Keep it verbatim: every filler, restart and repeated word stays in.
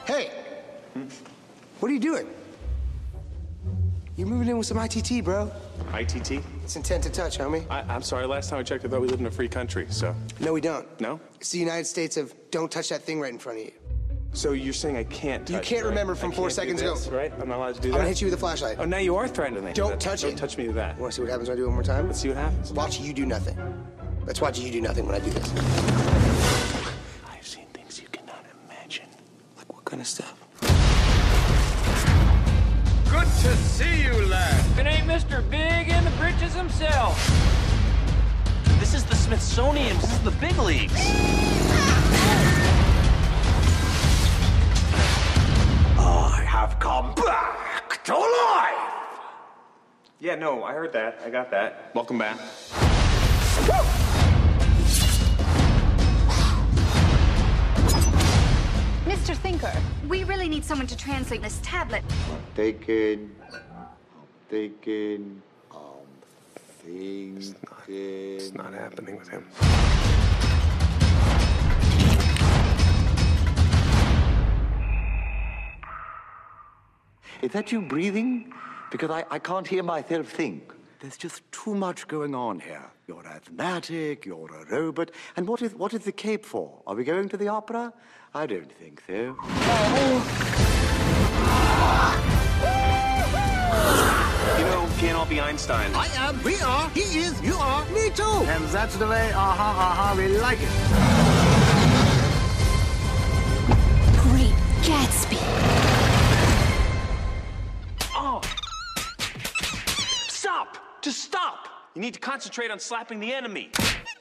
Hey! Hmm? What are you doing? You're moving in with some I T T, bro. I T T? It's intent to touch, homie. I, I'm sorry, last time I checked, I thought we lived in a free country, so... No, we don't. No? It's the United States of don't touch that thing right in front of you. So you're saying I can't touch You can't it, right? remember from I four can't seconds do this, ago. Right? I'm not allowed to do that? I'm gonna hit you with a flashlight. Oh, now you are threatening me. Don't that. touch Don't it. touch me with that. Want to see what happens when I do it one more time? Let's see what happens. Watch you do nothing. Let's watch you do nothing when I do this. I've seen things you cannot imagine. Like what kind of stuff? Good to see you, lad. If it ain't Mister Big in the britches himself. This is the Smithsonian. This is the big leagues. I have come back to life. Yeah, no, I heard that. I got that. Welcome back. Mister Thinker, we really need someone to translate this tablet. Taken, taken, um, thinking. It's not, it's not happening with him. Is that you breathing? Because I, I can't hear myself think. There's just too much going on here. You're asthmatic, you're a robot. And what is, what is the cape for? Are we going to the opera? I don't think so. You know, can't all be Einstein. I am, we are, he is, you are, me too. And that's the way, aha, aha, we like it. Great Gatsby. Oh! Stop! Just stop! You need to concentrate on slapping the enemy.